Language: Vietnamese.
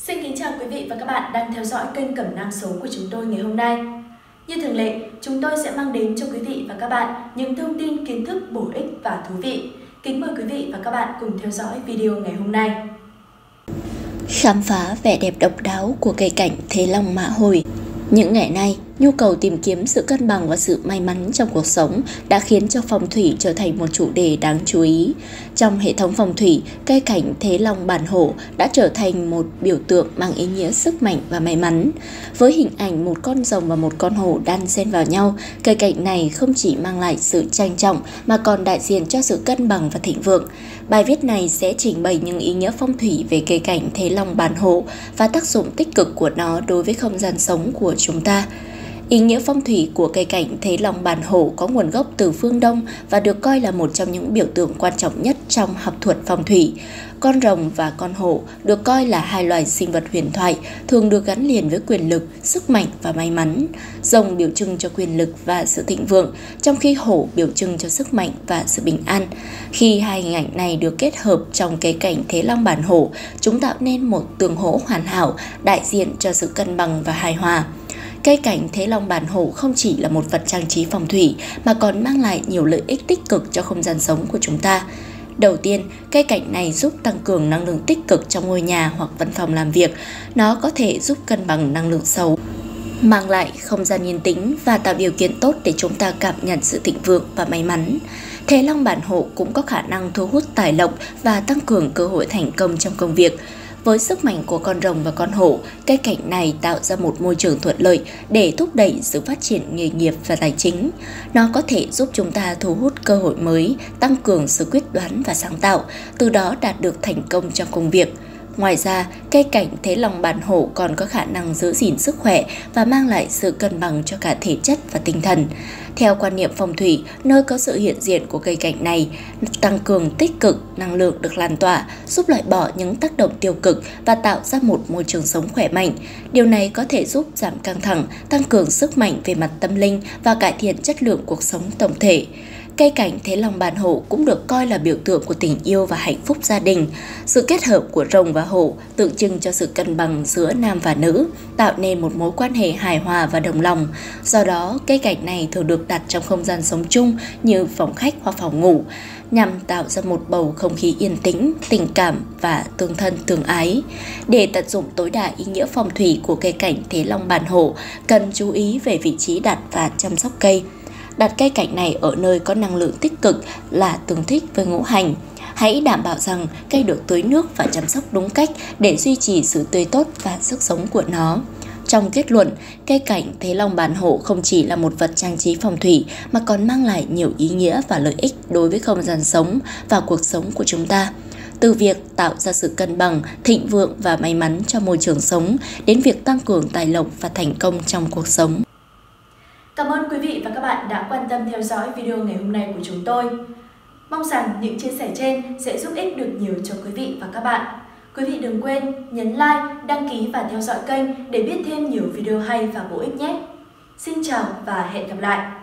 Xin kính chào quý vị và các bạn đang theo dõi kênh Cẩm nang số của chúng tôi ngày hôm nay. Như thường lệ, chúng tôi sẽ mang đến cho quý vị và các bạn những thông tin kiến thức bổ ích và thú vị. Kính mời quý vị và các bạn cùng theo dõi video ngày hôm nay. Khám phá vẻ đẹp độc đáo của cây cảnh Thế Long Mã Hồi. Những ngày nay, nhu cầu tìm kiếm sự cân bằng và sự may mắn trong cuộc sống đã khiến cho phong thủy trở thành một chủ đề đáng chú ý. Trong hệ thống phong thủy, cây cảnh Thế Long Bản Hổ đã trở thành một biểu tượng mang ý nghĩa sức mạnh và may mắn. Với hình ảnh một con rồng và một con hổ đan xen vào nhau, cây cảnh này không chỉ mang lại sự trang trọng mà còn đại diện cho sự cân bằng và thịnh vượng. Bài viết này sẽ trình bày những ý nghĩa phong thủy về cây cảnh Thế Long Bản Hổ và tác dụng tích cực của nó đối với không gian sống của chúng ta. Ý nghĩa phong thủy của cây cảnh Thế Long Bản Hổ có nguồn gốc từ phương Đông và được coi là một trong những biểu tượng quan trọng nhất trong học thuật phong thủy. Con rồng và con hổ được coi là hai loài sinh vật huyền thoại, thường được gắn liền với quyền lực, sức mạnh và may mắn. Rồng biểu trưng cho quyền lực và sự thịnh vượng, trong khi hổ biểu trưng cho sức mạnh và sự bình an. Khi hai hình ảnh này được kết hợp trong cây cảnh Thế Long Bản Hổ, chúng tạo nên một tương hỗ hoàn hảo, đại diện cho sự cân bằng và hài hòa. Cây cảnh Thế Long Bản Hổ không chỉ là một vật trang trí phong thủy mà còn mang lại nhiều lợi ích tích cực cho không gian sống của chúng ta. Đầu tiên, cây cảnh này giúp tăng cường năng lượng tích cực trong ngôi nhà hoặc văn phòng làm việc. Nó có thể giúp cân bằng năng lượng xấu, mang lại không gian yên tĩnh và tạo điều kiện tốt để chúng ta cảm nhận sự thịnh vượng và may mắn. Thế Long Bản Hổ cũng có khả năng thu hút tài lộc và tăng cường cơ hội thành công trong công việc. Với sức mạnh của con rồng và con hổ, cây cảnh này tạo ra một môi trường thuận lợi để thúc đẩy sự phát triển nghề nghiệp và tài chính. Nó có thể giúp chúng ta thu hút cơ hội mới, tăng cường sự quyết đoán và sáng tạo, từ đó đạt được thành công trong công việc. Ngoài ra, cây cảnh Thế Long Bản Hổ còn có khả năng giữ gìn sức khỏe và mang lại sự cân bằng cho cả thể chất và tinh thần. Theo quan niệm phong thủy, nơi có sự hiện diện của cây cảnh này tăng cường tích cực, năng lượng được lan tỏa, giúp loại bỏ những tác động tiêu cực và tạo ra một môi trường sống khỏe mạnh. Điều này có thể giúp giảm căng thẳng, tăng cường sức mạnh về mặt tâm linh và cải thiện chất lượng cuộc sống tổng thể. Cây cảnh Thế Long Bản Hổ cũng được coi là biểu tượng của tình yêu và hạnh phúc gia đình. Sự kết hợp của rồng và hổ tượng trưng cho sự cân bằng giữa nam và nữ, tạo nên một mối quan hệ hài hòa và đồng lòng. Do đó, cây cảnh này thường được đặt trong không gian sống chung như phòng khách hoặc phòng ngủ, nhằm tạo ra một bầu không khí yên tĩnh, tình cảm và tương thân tương ái. Để tận dụng tối đa ý nghĩa phong thủy của cây cảnh Thế Long Bản Hổ, cần chú ý về vị trí đặt và chăm sóc cây. Đặt cây cảnh này ở nơi có năng lượng tích cực là tương thích với ngũ hành. Hãy đảm bảo rằng cây được tưới nước và chăm sóc đúng cách để duy trì sự tươi tốt và sức sống của nó. Trong kết luận, cây cảnh Thế Long Bản Hổ không chỉ là một vật trang trí phong thủy mà còn mang lại nhiều ý nghĩa và lợi ích đối với không gian sống và cuộc sống của chúng ta. Từ việc tạo ra sự cân bằng, thịnh vượng và may mắn cho môi trường sống đến việc tăng cường tài lộc và thành công trong cuộc sống. Cảm ơn quý vị và các bạn đã quan tâm theo dõi video ngày hôm nay của chúng tôi. Mong rằng những chia sẻ trên sẽ giúp ích được nhiều cho quý vị và các bạn. Quý vị đừng quên nhấn like, đăng ký và theo dõi kênh để biết thêm nhiều video hay và bổ ích nhé. Xin chào và hẹn gặp lại!